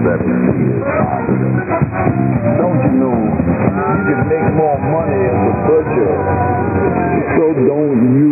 that is positive. Don't you know you can make more money as a butcher? So don't